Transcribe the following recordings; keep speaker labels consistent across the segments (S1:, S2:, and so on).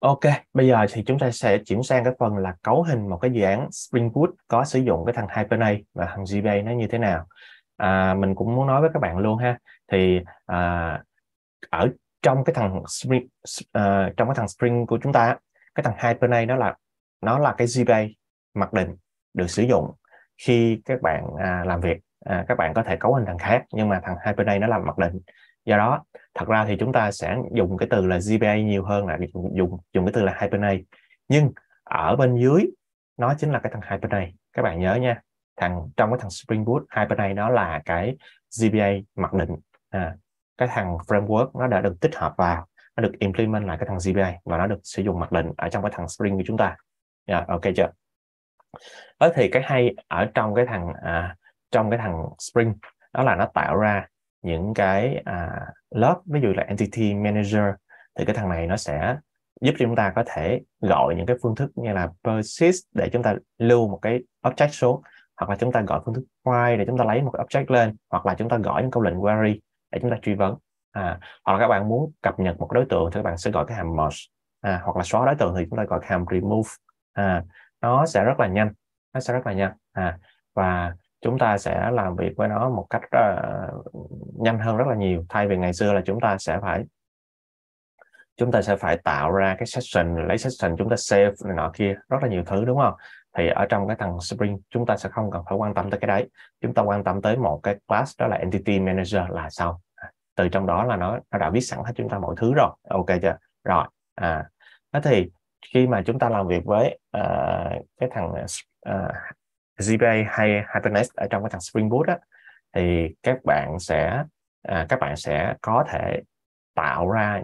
S1: Ok, bây giờ thì chúng ta sẽ chuyển sang cái phần là cấu hình một cái dự án Spring Boot có sử dụng cái thằng Hibernate và thằng GBA nó như thế nào. Mình cũng muốn nói với các bạn luôn ha. Thì ở trong cái thằng Spring trong cái thằng Spring của chúng ta á, cái thằng Hibernate nó là cái GBA mặc định được sử dụng khi các bạn làm việc. Các bạn có thể cấu hình thằng khác nhưng mà thằng Hibernate nó là mặc định. Do đó thật ra thì chúng ta sẽ dùng cái từ là GPA nhiều hơn là dùng cái từ là Hibernate, nhưng ở bên dưới nó chính là cái thằng Hibernate. Các bạn nhớ nha, trong cái thằng Spring Boot, Hibernate nó là cái GPA mặc định. Cái thằng framework nó đã được tích hợp vào, nó được implement lại cái thằng GPA và nó được sử dụng mặc định ở trong cái thằng Spring của chúng ta. Ok chưa? Đó thì cái hay ở trong cái thằng Spring đó là nó tạo ra những cái lớp, ví dụ là Entity Manager. Thì cái thằng này nó sẽ giúp cho chúng ta có thể gọi những cái phương thức như là persist để chúng ta lưu một cái object xuống, hoặc là chúng ta gọi phương thức while để chúng ta lấy một cái object lên, hoặc là chúng ta gọi những câu lệnh query để chúng ta truy vấn. Hoặc là các bạn muốn cập nhật một đối tượng thì các bạn sẽ gọi cái hàm merge. Hoặc là xóa đối tượng thì chúng ta gọi cái hàm remove. Nó sẽ rất là nhanh, và chúng ta sẽ làm việc với nó một cách nhanh hơn rất là nhiều, thay vì ngày xưa là chúng ta sẽ phải tạo ra cái session, lấy session chúng ta save này nọ kia rất là nhiều thứ, đúng không? Thì ở trong cái thằng Spring chúng ta sẽ không cần phải quan tâm tới cái đấy. Chúng ta quan tâm tới một cái class đó là Entity Manager là xong. Từ trong đó là nó đã viết sẵn hết chúng ta mọi thứ rồi. Ok chưa? Rồi. Thế thì khi mà chúng ta làm việc với cái thằng GPA hay Hibernate ở trong cái thằng Spring Boot á, thì các bạn sẽ có thể tạo ra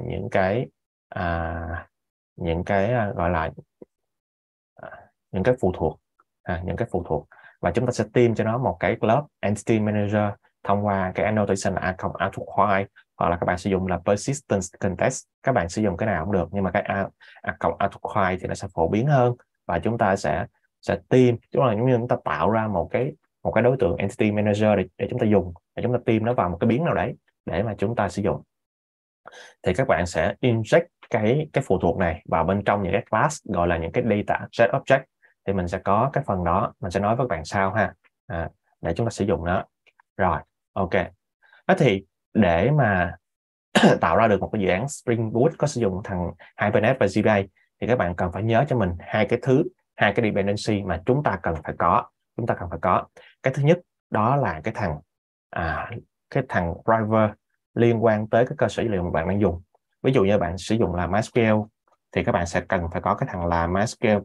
S1: gọi là những cái phụ thuộc, và chúng ta sẽ team cho nó một cái lớp Entity Manager thông qua cái annotation là a.author, hoặc là các bạn sử dụng là persistence context. Các bạn sử dụng cái nào cũng được, nhưng mà cái a.author thì nó sẽ phổ biến hơn, và chúng ta sẽ team, tức là giống như chúng ta tạo ra một cái đối tượng Entity Manager để chúng ta dùng, để chúng ta team nó vào một cái biến nào đấy để mà chúng ta sử dụng. Thì các bạn sẽ inject cái phụ thuộc này vào bên trong những cái class gọi là những cái data object. Thì mình sẽ có cái phần đó, mình sẽ nói với các bạn sau ha, để chúng ta sử dụng nó. Rồi, ok. Đó thì để mà tạo ra được một cái dự án Spring Boot có sử dụng thằng Hibernate và GPA, thì các bạn cần phải nhớ cho mình hai cái dependency mà chúng ta cần phải có. Cái thứ nhất đó là cái thằng driver liên quan tới cái cơ sở dữ liệu mà bạn đang dùng. Ví dụ như bạn sử dụng là MySQL thì các bạn sẽ cần phải có cái thằng là MySQL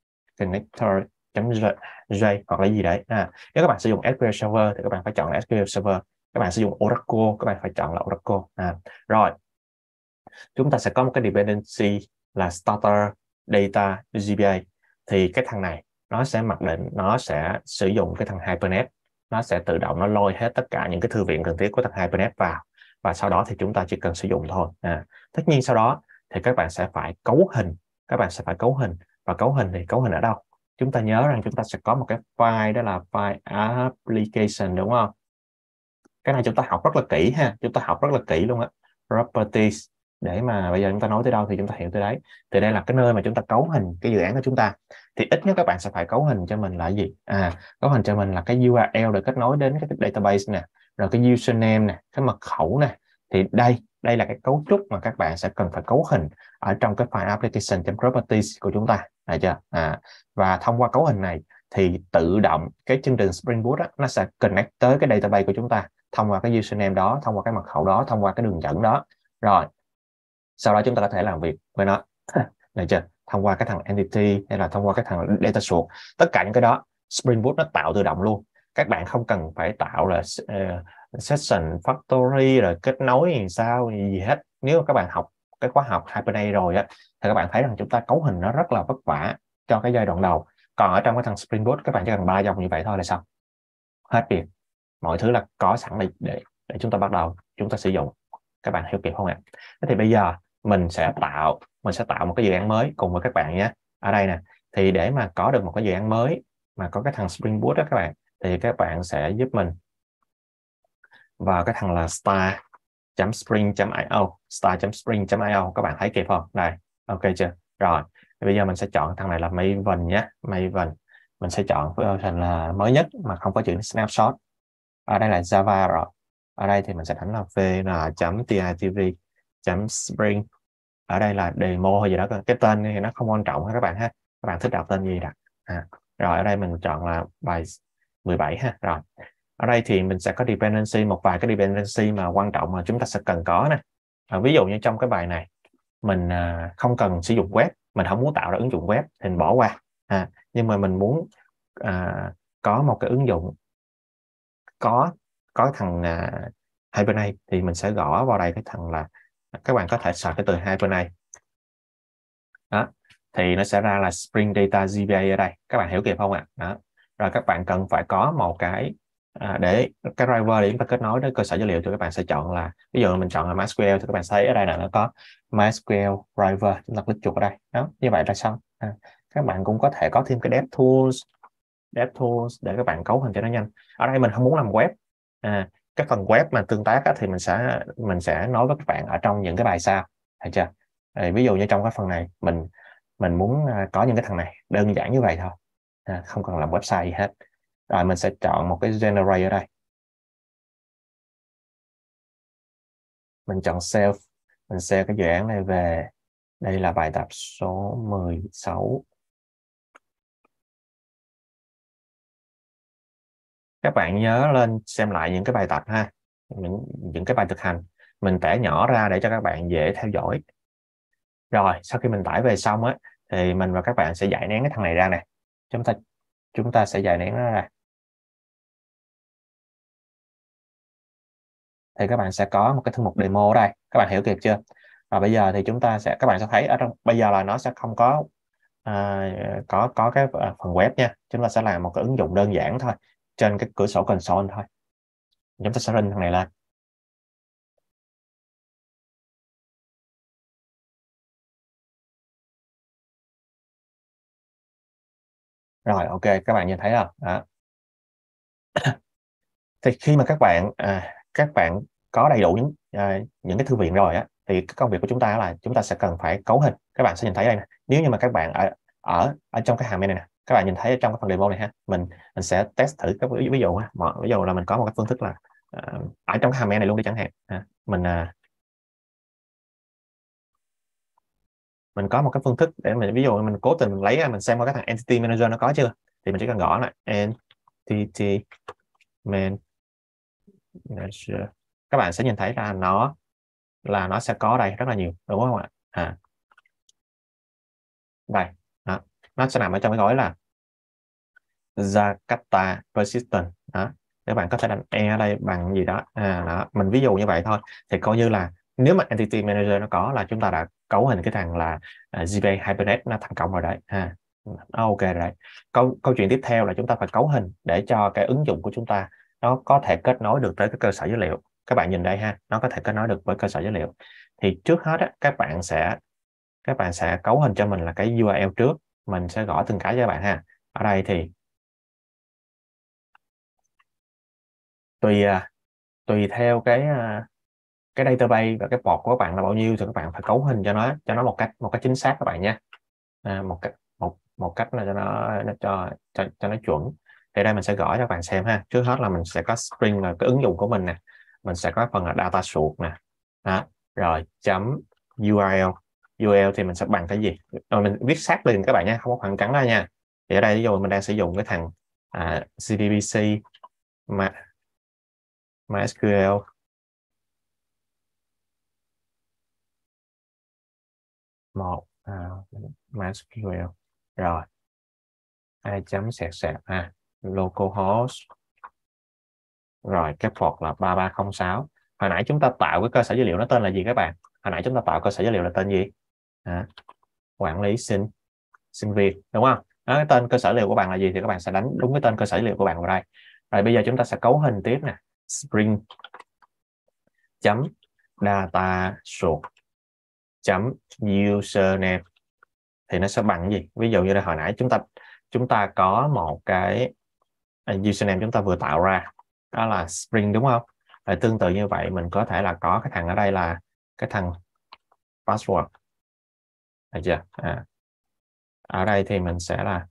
S1: connector.j hoặc là gì đấy. Nếu các bạn sử dụng SQL Server thì các bạn phải chọn là SQL Server. Các bạn sử dụng Oracle, các bạn phải chọn là Oracle. Rồi, chúng ta sẽ có một cái dependency là starter data GPA. Thì cái thằng này nó sẽ mặc định, nó sẽ sử dụng cái thằng Hibernate. Nó sẽ tự động nó lôi hết tất cả những cái thư viện cần thiết của thằng Hibernate vào, và sau đó thì chúng ta chỉ cần sử dụng thôi. Tất nhiên sau đó thì các bạn sẽ phải cấu hình. Và cấu hình thì cấu hình ở đâu? Chúng ta nhớ rằng chúng ta sẽ có một cái file, đó là file application, đúng không? Cái này chúng ta học rất là kỹ ha, chúng ta học rất là kỹ luôn á. Properties, để mà bây giờ chúng ta nói tới đâu thì chúng ta hiểu tới đấy. Thì đây là cái nơi mà chúng ta cấu hình cái dự án của chúng ta. Thì ít nhất các bạn sẽ phải cấu hình cho mình là gì? Cấu hình cho mình là cái URL để kết nối đến cái database nè, rồi cái username nè, cái mật khẩu nè. Thì đây là cái cấu trúc mà các bạn sẽ cần phải cấu hình ở trong cái file application.properties của chúng ta, được chưa? Và thông qua cấu hình này thì tự động cái chương trình Spring Boot nó sẽ connect tới cái database của chúng ta thông qua cái username đó, thông qua cái mật khẩu đó, thông qua cái đường dẫn đó. Rồi sau đó chúng ta có thể làm việc với nó được chưa? Thông qua cái thằng entity hay là thông qua cái thằng data source, tất cả những cái đó Spring Boot nó tạo tự động luôn. Các bạn không cần phải tạo là session factory rồi kết nối làm sao gì hết. Nếu các bạn học cái khóa học Hibernate rồi á, thì các bạn thấy rằng chúng ta cấu hình nó rất là vất vả cho cái giai đoạn đầu. Còn ở trong cái thằng Spring Boot các bạn chỉ cần 3 dòng như vậy thôi là xong, hết việc. Mọi thứ là có sẵn để chúng ta bắt đầu chúng ta sử dụng. Các bạn hiểu kịp không ạ? Thế thì bây giờ mình sẽ tạo một cái dự án mới cùng với các bạn nhé. Ở đây nè, thì để mà có được một cái dự án mới mà có cái thằng Spring Boot đó các bạn, thì các bạn sẽ giúp mình vào cái thằng là star.spring.io. Các bạn thấy kịp không? Đây, ok chưa? Rồi bây giờ mình sẽ chọn thằng này là Maven nhé, Maven. Mình sẽ chọn với option là mới nhất mà không có chữ snapshot. Ở đây là Java rồi. Ở đây thì mình sẽ đánh là vn.titv.spring. Ở đây là demo hay gì đó, cái tên thì nó không quan trọng ha các bạn ha, các bạn thích đặt tên gì đặt. Rồi ở đây mình chọn là bài 17 ha. Rồi ở đây thì mình sẽ có dependency, một vài cái dependency mà quan trọng mà chúng ta sẽ cần có nè. Ví dụ như trong cái bài này mình không cần sử dụng web, mình không muốn tạo ra ứng dụng web thì mình bỏ qua. Nhưng mà mình muốn có một cái ứng dụng có thằng Hibernate thì mình sẽ gõ vào đây cái thằng là, các bạn có thể search cái từ Hibernate đó, thì nó sẽ ra là Spring Data GPA ở đây, các bạn hiểu kịp không ạ? Đó. Rồi các bạn cần phải có một cái để cái driver để chúng ta kết nối với cơ sở dữ liệu, thì các bạn sẽ chọn là, ví dụ mình chọn là MySQL thì các bạn thấy ở đây là nó có MySQL driver, chúng ta click chuột ở đây đó, như vậy là xong. Các bạn cũng có thể có thêm cái DevTools để các bạn cấu hình cho nó nhanh. Ở đây mình không muốn làm web, cái phần web mà tương tác thì mình sẽ nói với các bạn ở trong những cái bài sau, thấy chưa? Ví dụ như trong cái phần này mình muốn có những cái thằng này đơn giản như vậy thôi, không cần làm website gì hết. Rồi mình sẽ chọn một cái generate ở đây, mình chọn save, mình save cái dự án này về. Đây là bài tập số 16. Các bạn nhớ lên xem lại những cái bài tập ha, những cái bài thực hành mình tẻ nhỏ ra để cho các bạn dễ theo dõi. Rồi sau khi mình tải về xong á thì mình và các bạn sẽ giải nén cái thằng này ra này, chúng ta sẽ giải nén nó ra, thì các bạn sẽ có một cái thư mục demo ở đây, các bạn hiểu kịp chưa? Và bây giờ thì các bạn sẽ thấy ở trong bây giờ là nó sẽ không có có cái phần web nha, chúng ta sẽ làm một cái ứng dụng đơn giản thôi trên cái cửa sổ console thôi. Chúng ta sẽ run thằng này lên. Rồi ok, các bạn nhìn thấy không? Đó. Thì khi mà các bạn có đầy đủ những cái thư viện rồi á, thì cái công việc của chúng ta là chúng ta sẽ cần phải cấu hình. Các bạn sẽ nhìn thấy đây nè, nếu như mà các bạn ở trong cái hàm này nè, các bạn nhìn thấy ở trong cái phần demo này ha, mình sẽ test thử các ví dụ ha. Ví dụ là mình có một cái phương thức là ở trong cái hàm này luôn đi chẳng hạn, mình có một cái phương thức để mình, ví dụ mình cố tình mình lấy ra mình xem coi cái thằng entity manager nó có chưa, thì mình chỉ cần gõ là entity manager, các bạn sẽ nhìn thấy ra nó sẽ có đây rất là nhiều, đúng không ạ? Đây đó. Nó sẽ nằm ở trong cái gói là Jakarta Persistent đó. Các bạn có thể đánh e ở đây bằng gì đó, đó. Mình ví dụ như vậy thôi, thì coi như là nếu mà entity manager nó có là chúng ta đã cấu hình cái thằng là GPA Hibernate nó thành công rồi đấy ok rồi đấy. Câu chuyện tiếp theo là chúng ta phải cấu hình để cho cái ứng dụng của chúng ta nó có thể kết nối được tới cái cơ sở dữ liệu. Các bạn nhìn đây ha, nó có thể kết nối được với cơ sở dữ liệu. Thì trước hết á, các bạn sẽ cấu hình cho mình là cái URL trước, mình sẽ gõ từng cái cho các bạn ha. Ở đây thì tùy theo cái database và cái port của các bạn là bao nhiêu thì các bạn phải cấu hình cho nó một cách chính xác các bạn nha. Một cách là cho nó chuẩn. Thì đây mình sẽ gõ cho các bạn xem ha. Trước hết là mình sẽ có string là cái ứng dụng của mình nè, mình sẽ có phần là data source nè đó. Rồi chấm URL thì mình sẽ bằng cái gì, rồi mình viết sát liền các bạn nha, không có khoảng trắng ra nha. Thì ở đây ví dụ mình đang sử dụng cái thằng CDBC MySQL một MySQL. Rồi 2 chấm sẹt sẹt localhost, rồi cái port là 3306. Hồi nãy chúng ta tạo cái cơ sở dữ liệu nó tên là gì các bạn? Hồi nãy chúng ta tạo cơ sở dữ liệu là tên gì? Quản lý sinh viên, đúng không? Đó, cái tên cơ sở dữ liệu của bạn là gì thì các bạn sẽ đánh đúng cái tên cơ sở dữ liệu của bạn vào đây. Rồi bây giờ chúng ta sẽ cấu hình tiếp nè, Spring chấm data source chấm username, thì nó sẽ bằng cái gì? Ví dụ như là hồi nãy chúng ta có một cái username chúng ta vừa tạo ra đó là Spring, đúng không? Rồi tương tự như vậy mình có thể là có cái thằng ở đây là cái thằng password, được chưa? ở đây thì mình sẽ là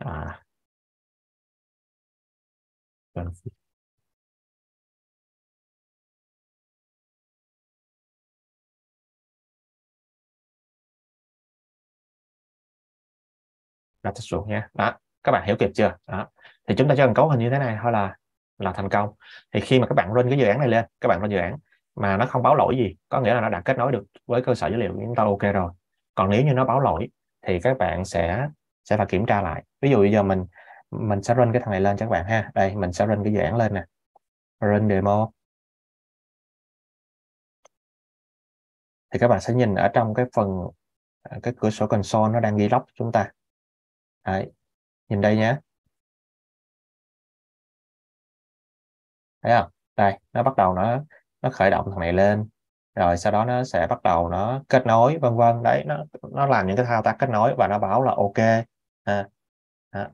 S1: data structure nha. Đó, các bạn hiểu kịp chưa? Đó, thì chúng ta chỉ cần cấu hình như thế này thôi là thành công. Thì khi mà các bạn run cái dự án này lên, các bạn run dự án mà nó không báo lỗi gì, có nghĩa là nó đã kết nối được với cơ sở dữ liệu của chúng ta, ok rồi. Còn nếu như nó báo lỗi thì các bạn sẽ phải kiểm tra lại. Ví dụ bây giờ mình sẽ run cái thằng này lên cho các bạn ha. Đây, mình sẽ run cái dự án lên nè, run demo. Thì các bạn sẽ nhìn ở trong cái phần cái cửa sổ console nó đang ghi log chúng ta. Đấy, nhìn đây nhé, thấy không? Đây, nó bắt đầu nó khởi động thằng này lên, rồi sau đó nó sẽ bắt đầu nó kết nối vân vân. Đấy, nó làm những cái thao tác kết nối và nó báo là ok. À, à,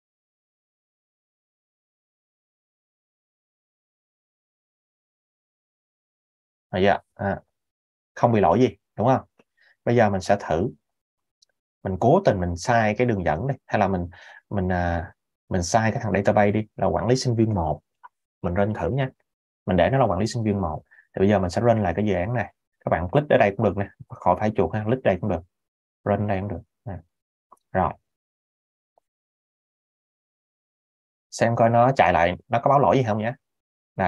S1: rồi giờ không bị lỗi gì, đúng không? Bây giờ mình sẽ thử, mình cố tình mình sai cái đường dẫn đi, hay là mình mình sai cái thằng database đi, là quản lý sinh viên một. Mình run thử nha, mình để nó là quản lý sinh viên một. Thì bây giờ mình sẽ run lại cái dự án này. Các bạn click ở đây cũng được nè, khỏi phải chuột ha, click đây cũng được, run đây cũng được nè. Rồi, xem coi nó chạy lại nó có báo lỗi gì không nhé. Đây,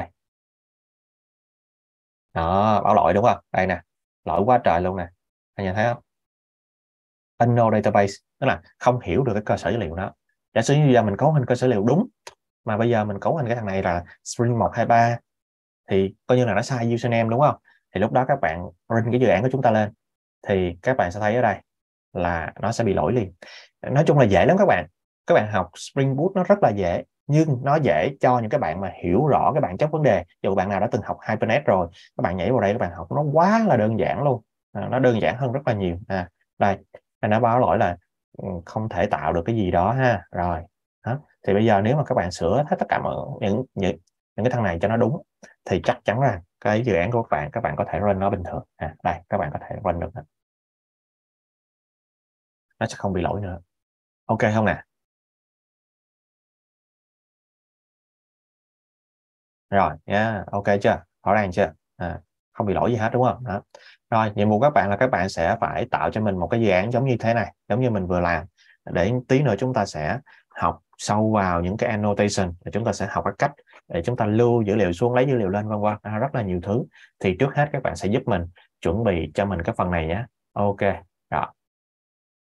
S1: đó, báo lỗi đúng không? Đây nè, lỗi quá trời luôn nè, anh nhìn thấy không? Unknown database, tức là không hiểu được cái cơ sở dữ liệu đó. Giả sử như giờ mình cấu hình cơ sở dữ liệu đúng, mà bây giờ mình cấu hình cái thằng này là string 123, thì coi như là nó sai username đúng không? Thì lúc đó các bạn run cái dự án của chúng ta lên, thì các bạn sẽ thấy ở đây là nó sẽ bị lỗi liền. Nói chung là dễ lắm các bạn. Các bạn học Spring Boot nó rất là dễ, nhưng nó dễ cho những cái bạn mà hiểu rõ cái bản chất vấn đề. Dù bạn nào đã từng học Hibernate rồi, các bạn nhảy vào đây các bạn học nó quá là đơn giản luôn. Nó đơn giản hơn rất là nhiều. Đây, nó báo lỗi là không thể tạo được cái gì đó ha. Rồi đó. Thì bây giờ nếu mà các bạn sửa hết tất cả mọi những cái thằng này cho nó đúng, thì chắc chắn là cái dự án của các bạn có thể run nó bình thường. Đây, các bạn có thể run được, nó sẽ không bị lỗi nữa. Ok không nè? Rồi nha, ok chưa? Rõ ràng chưa? Không bị lỗi gì hết đúng không? Đó. Rồi, nhiệm vụ các bạn là các bạn sẽ phải tạo cho mình một cái dự án giống như thế này, giống như mình vừa làm, để tí nữa chúng ta sẽ học sâu vào những cái annotation, để chúng ta sẽ học cái cách để chúng ta lưu dữ liệu xuống, lấy dữ liệu lên vân vân, rất là nhiều thứ. Thì trước hết các bạn sẽ giúp mình chuẩn bị cho mình cái phần này nhé. Ok.